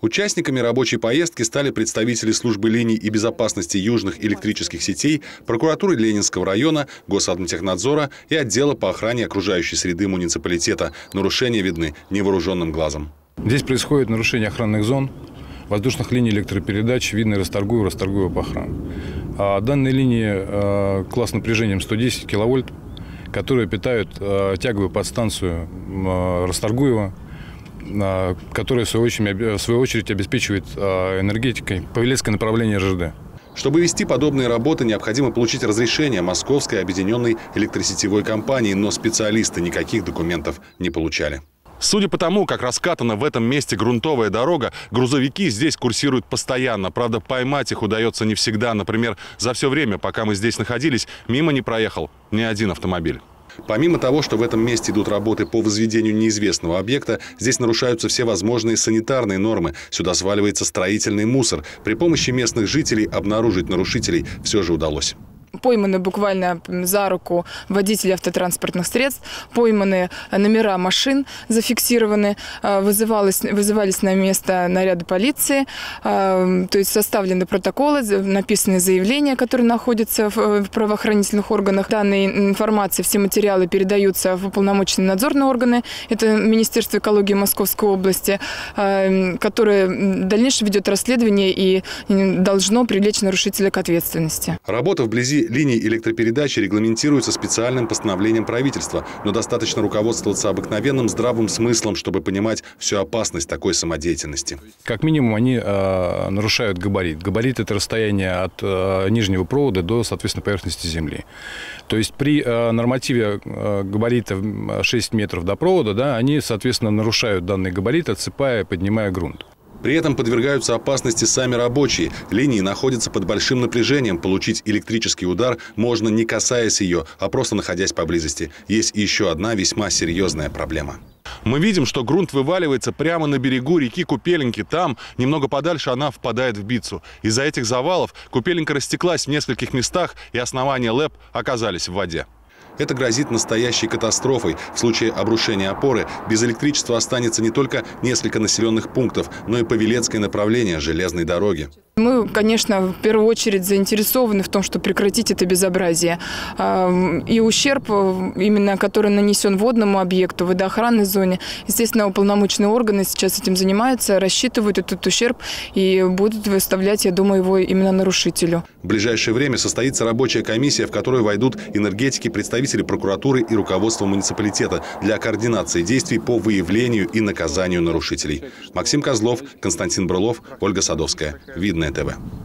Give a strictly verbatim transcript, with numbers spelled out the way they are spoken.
Участниками рабочей поездки стали представители службы линий и безопасности южных электрических сетей, прокуратуры Ленинского района, Госадмтехнадзора и отдела по охране окружающей среды муниципалитета. Нарушения видны невооруженным глазом. Здесь происходит нарушение охранных зон, воздушных линий электропередач, видно Расторгуева, Расторгуева Пахран. А данные линии э, класс напряжением сто десять киловольт, которые питают э, тяговую подстанцию э, Расторгуева, э, которая в свою очередь, в свою очередь обеспечивает э, энергетикой Павелецкое направление эр жэ дэ. Чтобы вести подобные работы, необходимо получить разрешение Московской объединенной электросетевой компании, но специалисты никаких документов не получали. Судя по тому, как раскатана в этом месте грунтовая дорога, грузовики здесь курсируют постоянно. Правда, поймать их удается не всегда. Например, за все время, пока мы здесь находились, мимо не проехал ни один автомобиль. Помимо того, что в этом месте идут работы по возведению неизвестного объекта, здесь нарушаются все возможные санитарные нормы. Сюда сваливается строительный мусор. При помощи местных жителей обнаружить нарушителей все же удалось. Пойманы буквально за руку водители автотранспортных средств, пойманы номера машин, зафиксированы, вызывались, вызывались на место наряды полиции, то есть составлены протоколы, написаны заявления, которые находятся в правоохранительных органах. Данные информации, все материалы передаются в уполномоченные надзорные органы, это Министерство экологии Московской области, которое в дальнейшем ведет расследование и должно привлечь нарушителя к ответственности. Работа вблизи линий электропередачи регламентируется специальным постановлением правительства, но достаточно руководствоваться обыкновенным здравым смыслом, чтобы понимать всю опасность такой самодеятельности. Как минимум они э, нарушают габарит. Габарит – это расстояние от э, нижнего провода до, соответственно, поверхности земли. То есть при э, нормативе э, габарита шесть метров до провода, да, они, соответственно, нарушают данный габарит, отсыпая, поднимая грунт. При этом подвергаются опасности сами рабочие. Линии находятся под большим напряжением. Получить электрический удар можно, не касаясь ее, а просто находясь поблизости. Есть еще одна весьма серьезная проблема. Мы видим, что грунт вываливается прямо на берегу реки Купеленки. Там, немного подальше, она впадает в Бицу. Из-за этих завалов Купеленка растеклась в нескольких местах, и основания ЛЭП оказались в воде. Это грозит настоящей катастрофой. В случае обрушения опоры без электричества останется не только несколько населенных пунктов, но и Павелецкое направление железной дороги. Мы, конечно, в первую очередь заинтересованы в том, чтобы прекратить это безобразие. И ущерб, именно который нанесен водному объекту, водоохранной зоне, естественно, уполномоченные органы сейчас этим занимаются, рассчитывают этот ущерб и будут выставлять, я думаю, его именно нарушителю. В ближайшее время состоится рабочая комиссия, в которую войдут энергетики, представители прокуратуры и руководство муниципалитета для координации действий по выявлению и наказанию нарушителей. Максим Козлов, Константин Брылов, Ольга Садовская. Видное ТВ.